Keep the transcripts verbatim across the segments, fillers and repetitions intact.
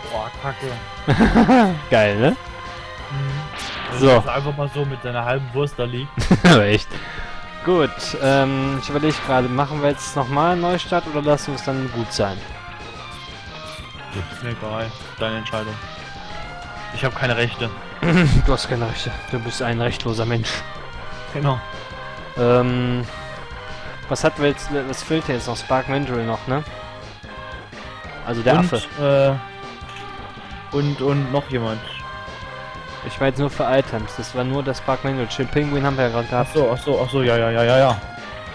Boah, kacke. Geil, ne? Mhm. So. Dass er einfach mal so mit seiner halben Wurst da liegt. Aber echt. Gut, ähm, ich überlege gerade, machen wir jetzt nochmal einen Neustart oder lassen wir es dann gut sein? Ist mir egal. Deine Entscheidung. Ich habe keine Rechte. Du hast keine Rechte. Du bist ein rechtloser Mensch. Genau. Ähm, was hat wir jetzt, was fehlt hier jetzt noch? Spark Mandrill noch, ne? Also der und, Affe. Äh, und, und noch jemand. Ich war jetzt nur für Items, das war nur das Spark Mandrill. Chill Penguin haben wir ja gerade Ach gehabt. so, ach so, ach so, ja, ja, ja, ja, ja.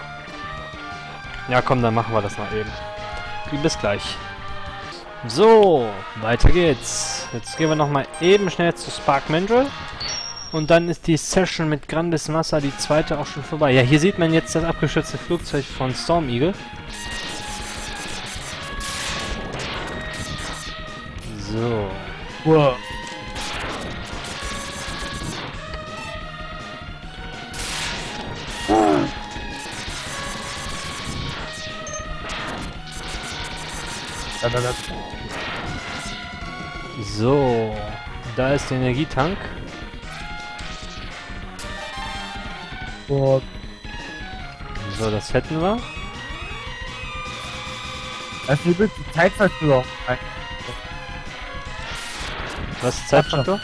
Ja komm, dann machen wir das noch eben. Bis gleich. So, weiter geht's. Jetzt gehen wir noch mal eben schnell zu Spark Mandrill. Und dann ist die Session mit Grandes Massa, die zweite, auch schon vorbei. Ja, hier sieht man jetzt das abgestürzte Flugzeug von Storm Eagle. So. Wow. Da, da, da. So, da ist der Energietank. Boah. So, das hätten wir. Das ist übrigens die Zeitverzögerung. Was ist Zeitfaktor?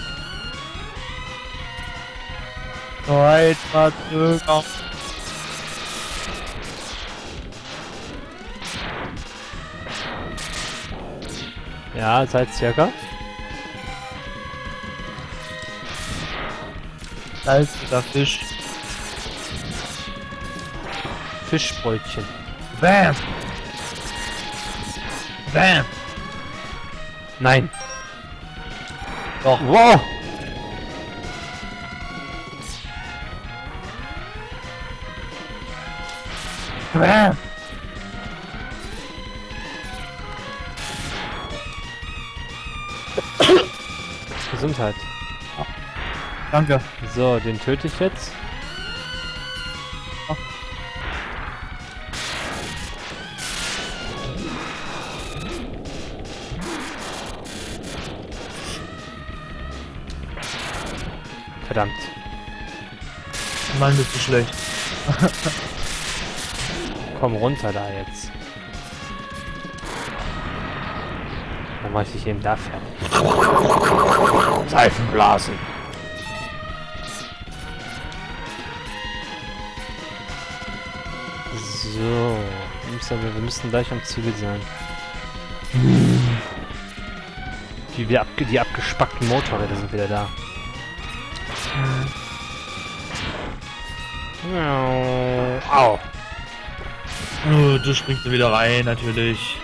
Zeitverzögerung. Ja, seit circa. Da ist der Fisch. Fischbrötchen. Bam! Bam! Nein. Doch. Wow! Bam! Gesundheit. Danke. So, den töte ich jetzt. Ach. Verdammt. Mann, bist du schlecht. Komm runter da jetzt. Dann mach ich dich eben da fertig. Seifenblasen. So. Wir müssen gleich am Ziel sein. Die, wieder abge die abgespackten Motorräder sind wieder da. Au. Oh, du springst wieder rein, natürlich.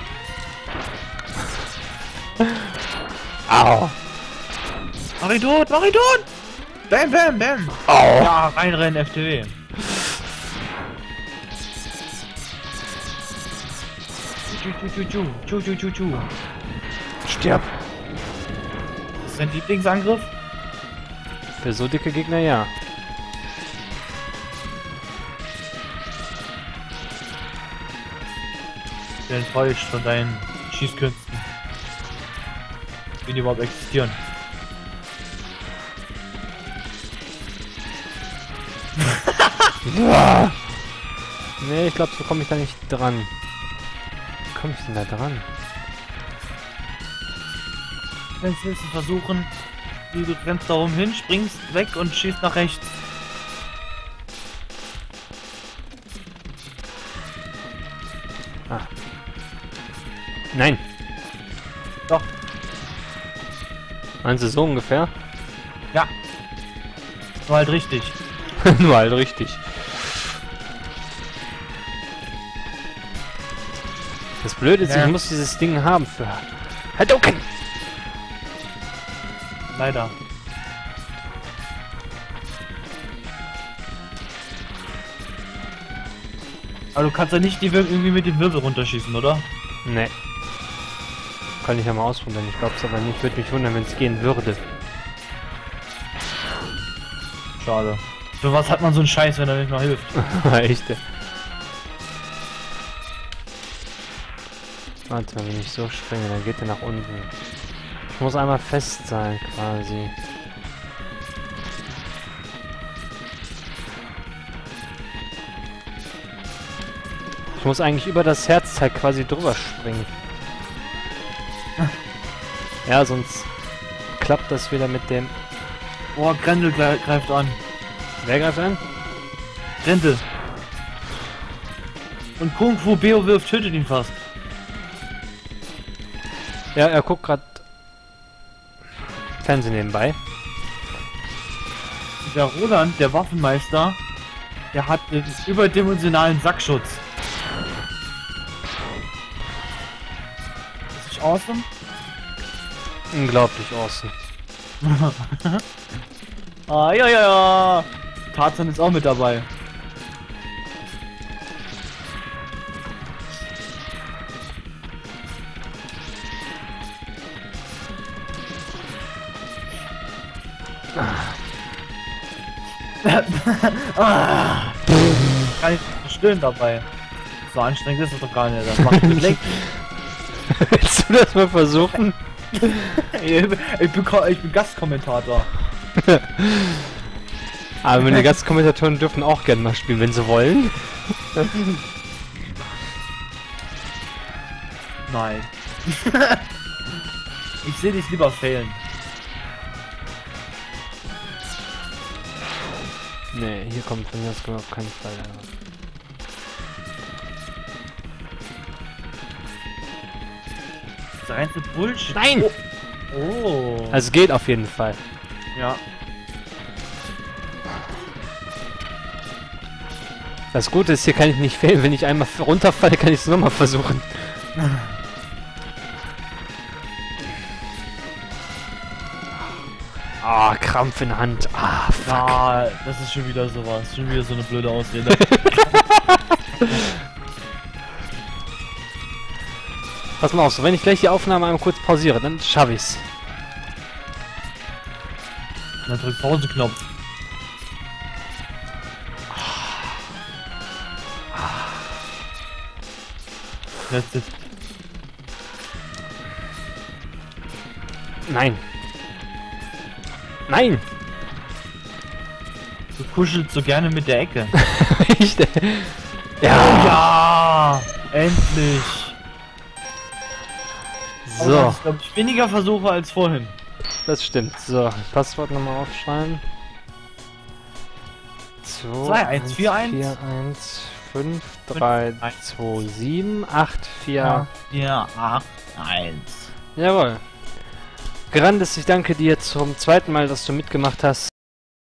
Au. Mach ihn tot, mach ihn tot! Bam, bam, bam! Au. Ja, reinrennen, F T W. Tschu, tschu, tschu, tschu, tschu, tschu, tschu. Stirb. Das ist dein Lieblingsangriff? Für so dicke Gegner, ja. Ich bin enttäuscht von deinen Schießkünsten. Wie die überhaupt existieren. Nee, ich glaube, so komme ich da nicht dran. Wie komme ich denn da dran? Jetzt willst du versuchen, du rennst da rum hin, springst weg und schießt nach rechts. Ah. Nein. Doch. Meinst du so ungefähr? Ja. War halt richtig. Nur halt richtig. Das Blöde ist, Ja. ich muss dieses Ding haben für Hadouken. Leider. Aber du kannst ja nicht die Wir- irgendwie mit dem Wirbel runterschießen, oder? Nee. Kann ich ja mal ausprobieren. Ich glaube es aber nicht. Würde mich wundern, wenn es gehen würde. Schade. Für was hat man so einen Scheiß, wenn er nicht mal hilft? Echt. Warte mal, wenn ich so springe, dann geht er nach unten. Ich muss einmal fest sein, quasi. Ich muss eigentlich über das Herzteil quasi drüber springen. Ja, sonst klappt das wieder mit dem... Oh, Grendel greift an. Wer greift an? Grendel. Und Kung Fu Beo wirft, tötet ihn fast. Ja, er guckt gerade Fernsehen nebenbei. Der Roland, der Waffenmeister, der hat den überdimensionalen Sackschutz. Ist das awesome? Unglaublich awesome. Ah, ja, ja, ja. Tarzan ist auch mit dabei. Ah. Kann ich nicht stöhnen dabei. So anstrengend ist das doch gar nicht. Das macht mich leck. Willst du das mal versuchen? ich, bin, ich, bin, ich bin Gastkommentator. Aber meine Gastkommentatoren dürfen auch gerne mal spielen, wenn sie wollen. Nein. Ich sehe dich lieber failen. Nee, hier kommt von mir das auf keinen Fall. Ja. Das ist reinste Bullshit. Nein! Oh. Oh. Also geht auf jeden Fall. Ja. Das Gute ist, hier kann ich nicht fehlen. Wenn ich einmal runterfalle, kann ich es nochmal versuchen. Ah, Krampf in der Hand. Ah, fuck. Ah, das ist schon wieder sowas. Schon wieder so eine blöde Ausrede. Pass mal auf, so wenn ich gleich die Aufnahme einmal kurz pausiere, dann schaffe ich's. Dann drück Pause-Knopf. That's it. Nein. Nein! Du kuschelst so gerne mit der Ecke. Ich, ja! Ja! Endlich! So, Aber ich glaube, ich weniger Versuche als vorhin. das stimmt. So, Passwort nochmal aufschreiben. zwei eins vier eins vier eins fünf drei zwei sieben acht vier Ja, acht eins. Jawohl. Grandes, ich danke dir zum zweiten Mal, dass du mitgemacht hast.